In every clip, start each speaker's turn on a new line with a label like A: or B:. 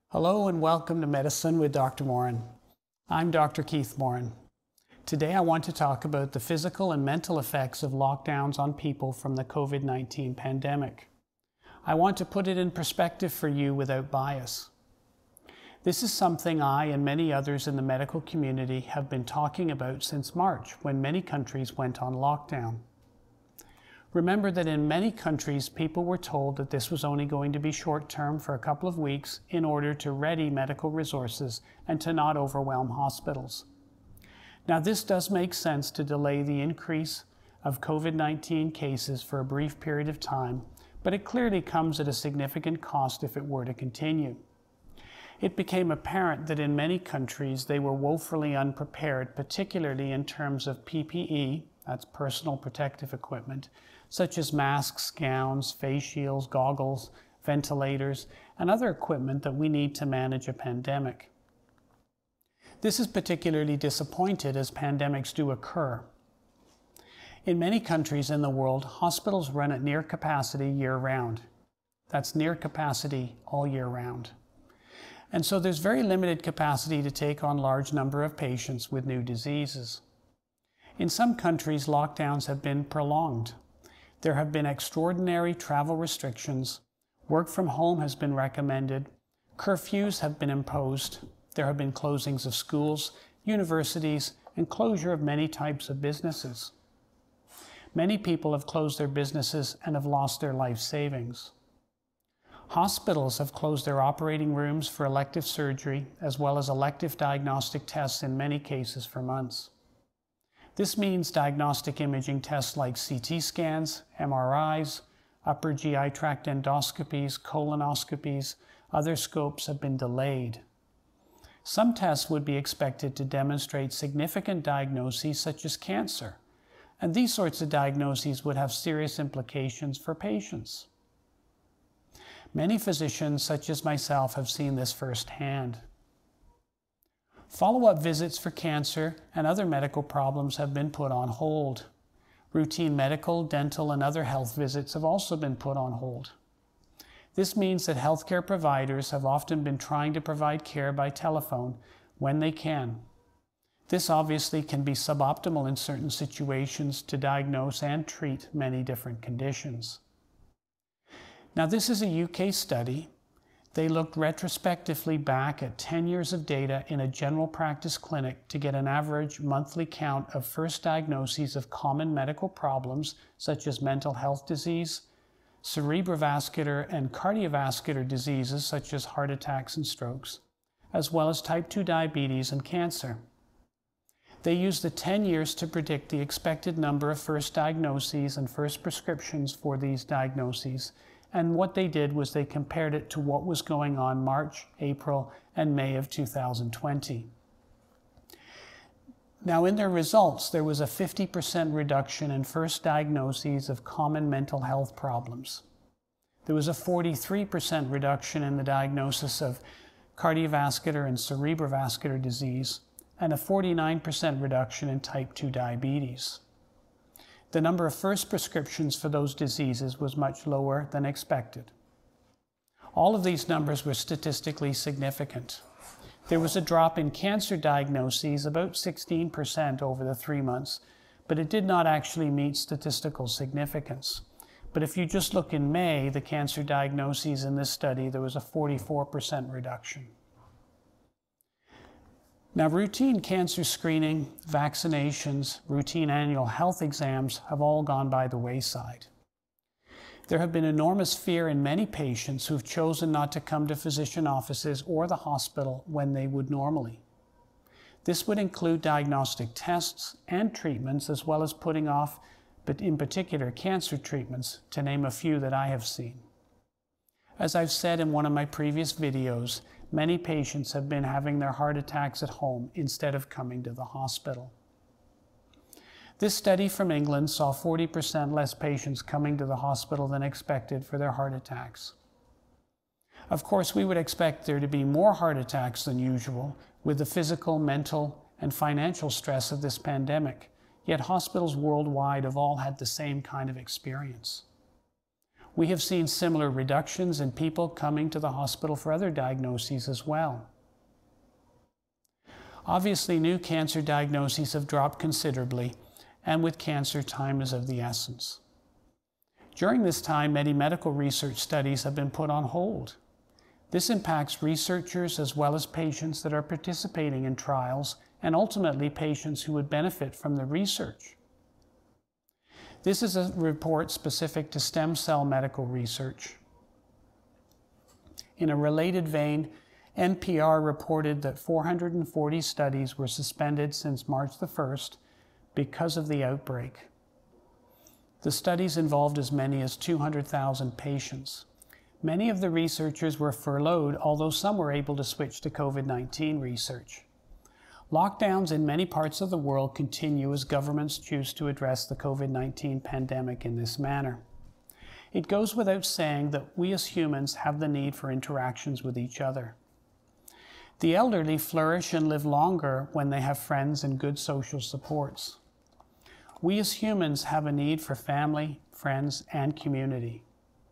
A: Hello and welcome to Medicine with Dr. Moran. I'm Dr. Keith Moran. Today I want to talk about the physical and mental effects of lockdowns on people from the COVID-19 pandemic. I want to put it in perspective for you without bias. This is something I and many others in the medical community have been talking about since March, when many countries went on lockdown. Remember that in many countries, people were told that this was only going to be short-term for a couple of weeks in order to ready medical resources and to not overwhelm hospitals. Now, this does make sense to delay the increase of COVID-19 cases for a brief period of time, but it clearly comes at a significant cost if it were to continue. It became apparent that in many countries they were woefully unprepared, particularly in terms of PPE, that's personal protective equipment, such as masks, gowns, face shields, goggles, ventilators, and other equipment that we need to manage a pandemic. This is particularly disappointing as pandemics do occur. In many countries in the world, hospitals run at near capacity year-round. That's near capacity all year round. And so there's very limited capacity to take on large number of patients with new diseases. In some countries, lockdowns have been prolonged. There have been extraordinary travel restrictions, work from home has been recommended, curfews have been imposed, there have been closings of schools, universities, and closure of many types of businesses. Many people have closed their businesses and have lost their life savings. Hospitals have closed their operating rooms for elective surgery, as well as elective diagnostic tests in many cases for months. This means diagnostic imaging tests like CT scans, MRIs, upper GI tract endoscopies, colonoscopies, other scopes have been delayed. Some tests would be expected to demonstrate significant diagnoses such as cancer, and these sorts of diagnoses would have serious implications for patients. Many physicians, such as myself, have seen this firsthand. Follow-up visits for cancer and other medical problems have been put on hold. Routine medical, dental, and other health visits have also been put on hold. This means that healthcare providers have often been trying to provide care by telephone when they can. This obviously can be suboptimal in certain situations to diagnose and treat many different conditions. Now, this is a UK study. They looked retrospectively back at 10 years of data in a general practice clinic to get an average monthly count of first diagnoses of common medical problems such as mental health disease, cerebrovascular and cardiovascular diseases such as heart attacks and strokes, as well as type 2 diabetes and cancer. They used the 10 years to predict the expected number of first diagnoses and first prescriptions for these diagnoses. And what they did was they compared it to what was going on March, April, and May of 2020. Now, in their results, there was a 50% reduction in first diagnoses of common mental health problems. There was a 43% reduction in the diagnosis of cardiovascular and cerebrovascular disease, and a 49% reduction in type 2 diabetes. The number of first prescriptions for those diseases was much lower than expected. All of these numbers were statistically significant. There was a drop in cancer diagnoses, about 16% over the 3 months, but it did not actually meet statistical significance. But if you just look in May, the cancer diagnoses in this study, there was a 44% reduction. Now, routine cancer screening, vaccinations, routine annual health exams have all gone by the wayside. There have been enormous fear in many patients who've chosen not to come to physician offices or the hospital when they would normally. This would include diagnostic tests and treatments, as well as putting off, but in particular, cancer treatments, to name a few that I have seen. As I've said in one of my previous videos, many patients have been having their heart attacks at home instead of coming to the hospital. This study from England saw 40% less patients coming to the hospital than expected for their heart attacks. Of course, we would expect there to be more heart attacks than usual with the physical, mental, and financial stress of this pandemic, yet hospitals worldwide have all had the same kind of experience. We have seen similar reductions in people coming to the hospital for other diagnoses as well. Obviously, new cancer diagnoses have dropped considerably, and with cancer, time is of the essence. During this time, many medical research studies have been put on hold. This impacts researchers as well as patients that are participating in trials, and ultimately patients who would benefit from the research. This is a report specific to stem cell medical research. In a related vein, NPR reported that 440 studies were suspended since March the 1st because of the outbreak. The studies involved as many as 200,000 patients. Many of the researchers were furloughed, although some were able to switch to COVID-19 research. Lockdowns in many parts of the world continue as governments choose to address the COVID-19 pandemic in this manner. It goes without saying that we as humans have the need for interactions with each other. The elderly flourish and live longer when they have friends and good social supports. We as humans have a need for family, friends, and community.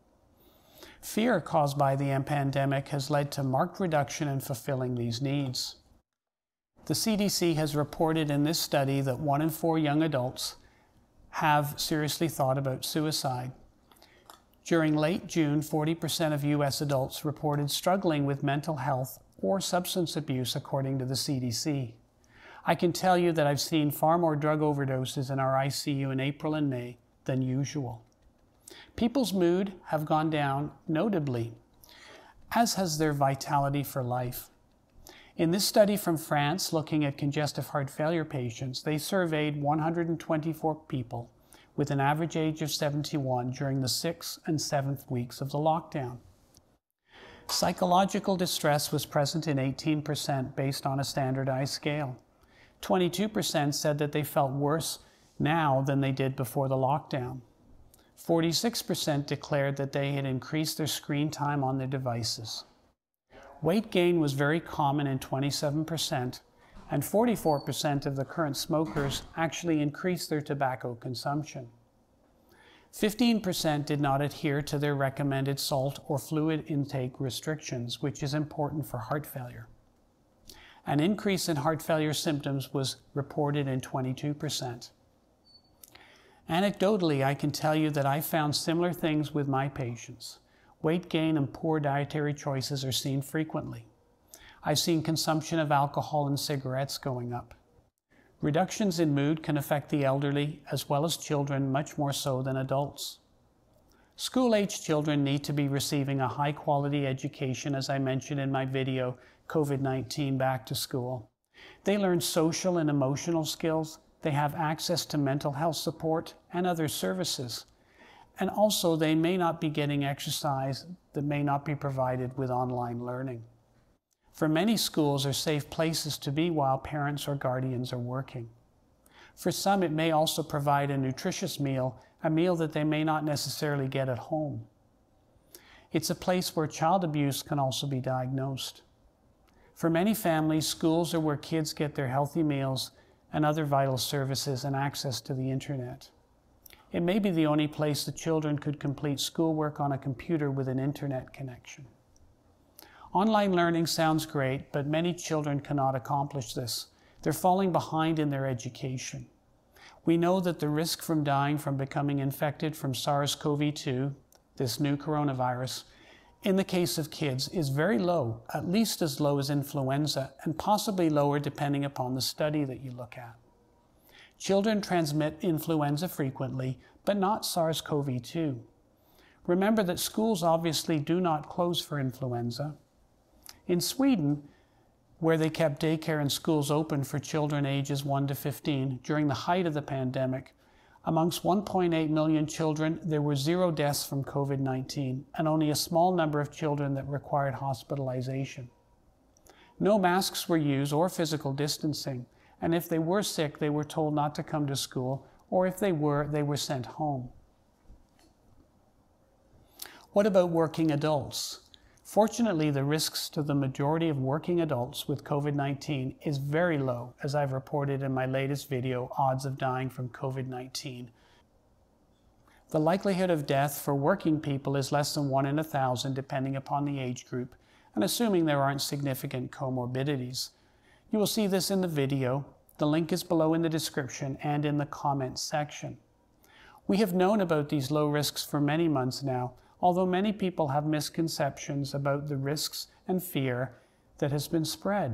A: Fear caused by the pandemic has led to marked reduction in fulfilling these needs. The CDC has reported in this study that 1 in 4 young adults have seriously thought about suicide. During late June, 40% of U.S. adults reported struggling with mental health or substance abuse, according to the CDC. I can tell you that I've seen far more drug overdoses in our ICU in April and May than usual. People's mood have gone down notably, as has their vitality for life. In this study from France, looking at congestive heart failure patients, they surveyed 124 people with an average age of 71 during the 6th and 7th weeks of the lockdown. Psychological distress was present in 18% based on a standardized scale. 22% said that they felt worse now than they did before the lockdown. 46% declared that they had increased their screen time on their devices. Weight gain was very common in 27%, and 44% of the current smokers actually increased their tobacco consumption. 15% did not adhere to their recommended salt or fluid intake restrictions, which is important for heart failure. An increase in heart failure symptoms was reported in 22%. Anecdotally, I can tell you that I found similar things with my patients. Weight gain and poor dietary choices are seen frequently. I've seen consumption of alcohol and cigarettes going up. Reductions in mood can affect the elderly as well as children much more so than adults. School-aged children need to be receiving a high-quality education, as I mentioned in my video, COVID-19 Back to School. They learn social and emotional skills. They have access to mental health support and other services. And also, they may not be getting exercise that may not be provided with online learning. For many, schools are safe places to be while parents or guardians are working. For some, it may also provide a nutritious meal, a meal that they may not necessarily get at home. It's a place where child abuse can also be diagnosed. For many families, schools are where kids get their healthy meals and other vital services and access to the internet. It may be the only place the children could complete schoolwork on a computer with an internet connection. Online learning sounds great, but many children cannot accomplish this. They're falling behind in their education. We know that the risk from dying from becoming infected from SARS-CoV-2, this new coronavirus, in the case of kids is very low, at least as low as influenza, and possibly lower depending upon the study that you look at. Children transmit influenza frequently, but not SARS-CoV-2. Remember that schools obviously do not close for influenza. In Sweden, where they kept daycare and schools open for children ages 1 to 15 during the height of the pandemic, amongst 1.8 million children, there were 0 deaths from COVID-19 and only a small number of children that required hospitalization. No masks were used or physical distancing, and if they were sick, they were told not to come to school, or if they were sent home. What about working adults? Fortunately, the risks to the majority of working adults with COVID-19 is very low, as I've reported in my latest video, Odds of Dying from COVID-19. The likelihood of death for working people is less than 1 in 1,000 depending upon the age group and assuming there aren't significant comorbidities. You will see this in the video. The link is below in the description and in the comments section. We have known about these low risks for many months now, although many people have misconceptions about the risks and fear that has been spread.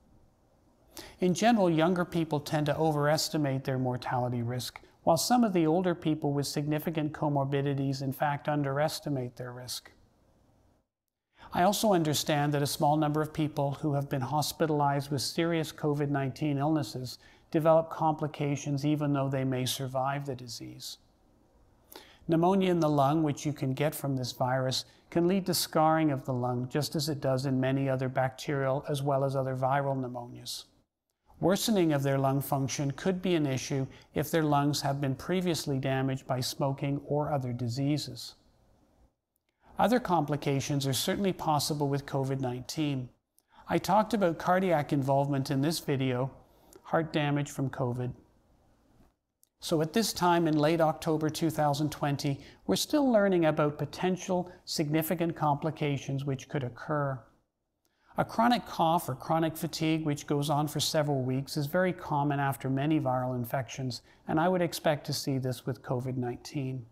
A: In general, younger people tend to overestimate their mortality risk, while some of the older people with significant comorbidities in fact underestimate their risk. I also understand that a small number of people who have been hospitalized with serious COVID-19 illnesses develop complications even though they may survive the disease. Pneumonia in the lung, which you can get from this virus, can lead to scarring of the lung, just as it does in many other bacterial as well as other viral pneumonias. Worsening of their lung function could be an issue if their lungs have been previously damaged by smoking or other diseases. Other complications are certainly possible with COVID-19. I talked about cardiac involvement in this video, heart damage from COVID. So at this time in late October 2020, we're still learning about potential significant complications which could occur. A chronic cough or chronic fatigue, which goes on for several weeks, is very common after many viral infections, and I would expect to see this with COVID-19.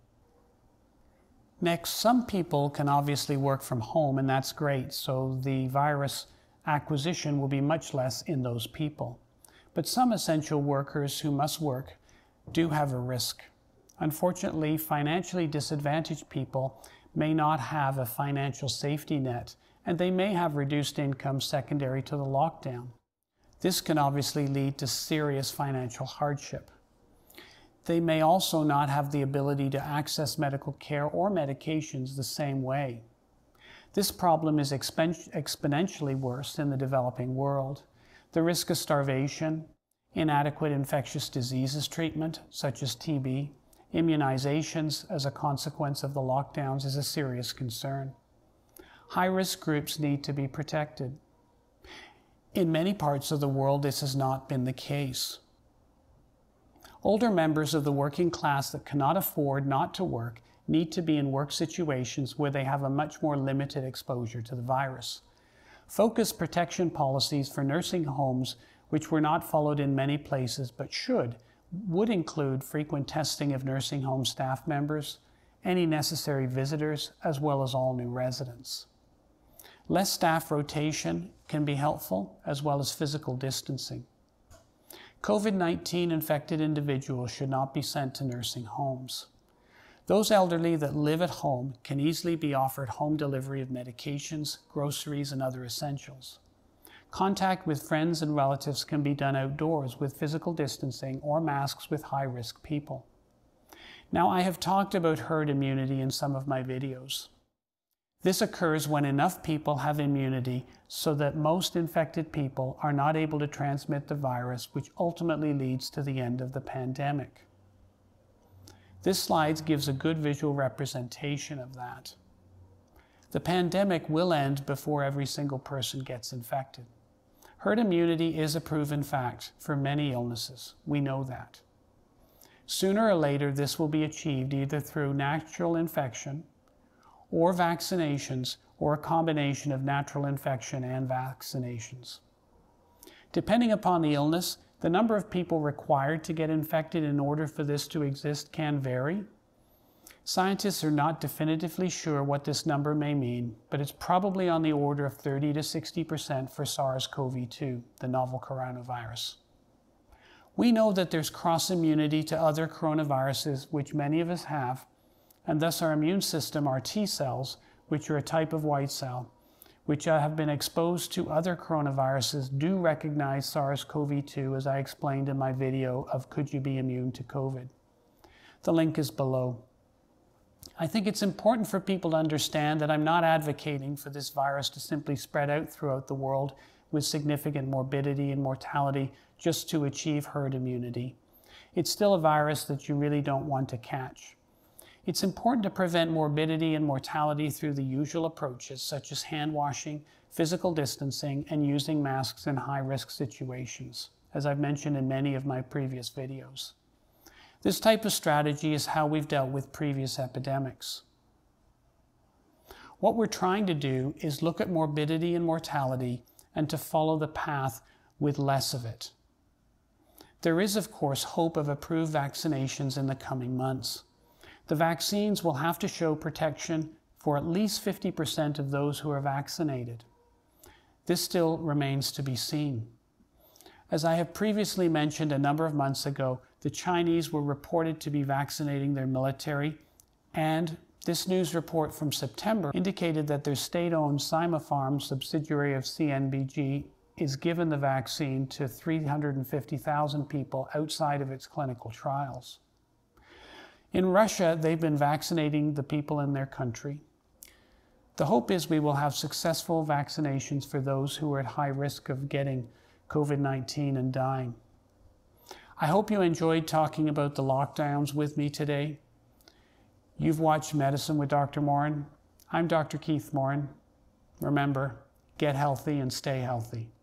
A: Next, some people can obviously work from home, and that's great, so the virus acquisition will be much less in those people. But some essential workers who must work do have a risk. Unfortunately, financially disadvantaged people may not have a financial safety net, and they may have reduced income secondary to the lockdown. This can obviously lead to serious financial hardship. They may also not have the ability to access medical care or medications the same way. This problem is exponentially worse in the developing world. The risk of starvation, inadequate infectious diseases treatment, such as TB, immunizations as a consequence of the lockdowns is a serious concern. High-risk groups need to be protected. In many parts of the world, this has not been the case. Older members of the working class that cannot afford not to work need to be in work situations where they have a much more limited exposure to the virus. Focused protection policies for nursing homes, which were not followed in many places but would include frequent testing of nursing home staff members, any necessary visitors, as well as all new residents. Less staff rotation can be helpful, as well as physical distancing. COVID-19 infected individuals should not be sent to nursing homes. Those elderly that live at home can easily be offered home delivery of medications, groceries, and other essentials. Contact with friends and relatives can be done outdoors with physical distancing or masks with high-risk people. Now, I have talked about herd immunity in some of my videos. This occurs when enough people have immunity so that most infected people are not able to transmit the virus, which ultimately leads to the end of the pandemic. This slide gives a good visual representation of that. The pandemic will end before every single person gets infected. Herd immunity is a proven fact for many illnesses. We know that. Sooner or later, this will be achieved either through natural infection or vaccinations, or a combination of natural infection and vaccinations. Depending upon the illness, the number of people required to get infected in order for this to exist can vary. Scientists are not definitively sure what this number may mean, but it's probably on the order of 30 to 60% for SARS-CoV-2, the novel coronavirus. We know that there's cross-immunity to other coronaviruses, which many of us have, and thus our immune system, our T cells, which are a type of white cell, which have been exposed to other coronaviruses, do recognize SARS-CoV-2, as I explained in my video of Could You Be Immune to COVID? The link is below. I think it's important for people to understand that I'm not advocating for this virus to simply spread out throughout the world with significant morbidity and mortality just to achieve herd immunity. It's still a virus that you really don't want to catch. It's important to prevent morbidity and mortality through the usual approaches, such as hand washing, physical distancing, and using masks in high-risk situations, as I've mentioned in many of my previous videos. This type of strategy is how we've dealt with previous epidemics. What we're trying to do is look at morbidity and mortality and to follow the path with less of it. There is, of course, hope of approved vaccinations in the coming months. The vaccines will have to show protection for at least 50% of those who are vaccinated. This still remains to be seen. As I have previously mentioned a number of months ago, the Chinese were reported to be vaccinating their military, and this news report from September indicated that their state-owned Sinopharm subsidiary of CNBG is given the vaccine to 350,000 people outside of its clinical trials. In Russia, they've been vaccinating the people in their country. The hope is we will have successful vaccinations for those who are at high risk of getting COVID-19 and dying. I hope you enjoyed talking about the lockdowns with me today. You've watched Medicine with Dr. Moran. I'm Dr. Keith Moran. Remember, get healthy and stay healthy.